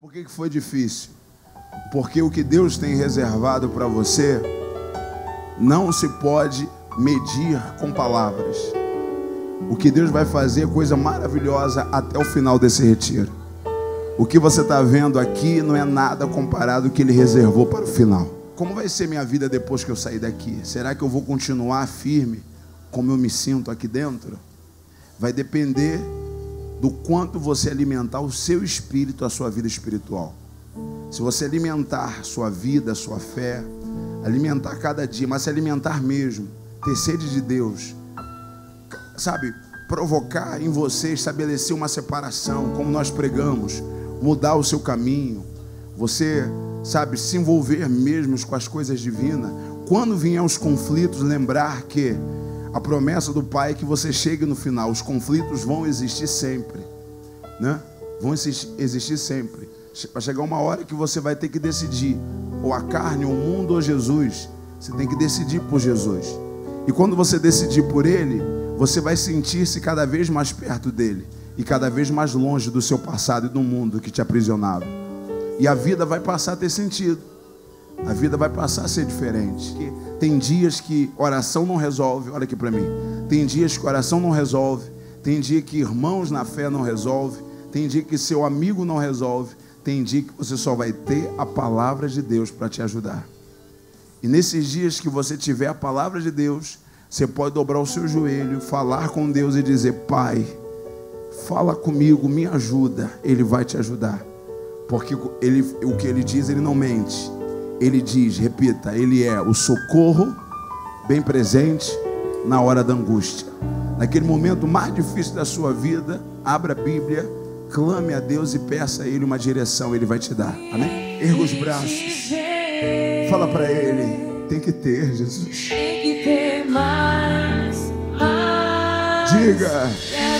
Por que foi difícil? Porque o que Deus tem reservado para você não se pode medir com palavras. O que Deus vai fazer é coisa maravilhosa até o final desse retiro. O que você está vendo aqui não é nada comparado ao que Ele reservou para o final. Como vai ser minha vida depois que eu sair daqui? Será que eu vou continuar firme como eu me sinto aqui dentro? Vai depender do quanto você alimentar o seu espírito, a sua vida espiritual. Se você alimentar sua vida, sua fé, alimentar cada dia, mas se alimentar mesmo, ter sede de Deus, sabe, provocar em você, estabelecer uma separação, como nós pregamos, mudar o seu caminho, você, sabe, se envolver mesmo com as coisas divinas. Quando vier os conflitos, lembrar que a promessa do Pai é que você chegue no final. Os conflitos vão existir sempre, né? Vão existir sempre. Vai chegar uma hora que você vai ter que decidir, ou a carne, ou o mundo, ou Jesus. Você tem que decidir por Jesus. E quando você decidir por Ele, você vai sentir-se cada vez mais perto dEle e cada vez mais longe do seu passado e do mundo que te aprisionava. E a vida vai passar a ter sentido. A vida vai passar a ser diferente. Tem dias que oração não resolve. Olha aqui para mim. Tem dias que oração não resolve. Tem dia que irmãos na fé não resolve. Tem dia que seu amigo não resolve. Tem dia que você só vai ter a palavra de Deus para te ajudar. E nesses dias que você tiver a palavra de Deus, você pode dobrar o seu joelho, falar com Deus e dizer: Pai, fala comigo, me ajuda. Ele vai te ajudar. Porque o que Ele diz, Ele não mente. Ele diz, repita, Ele é o socorro bem presente na hora da angústia. Naquele momento mais difícil da sua vida, abra a Bíblia, clame a Deus e peça a Ele uma direção. Ele vai te dar, amém? Erga os braços, fala para Ele: tem que ter, Jesus. Tem que ter mais. Diga.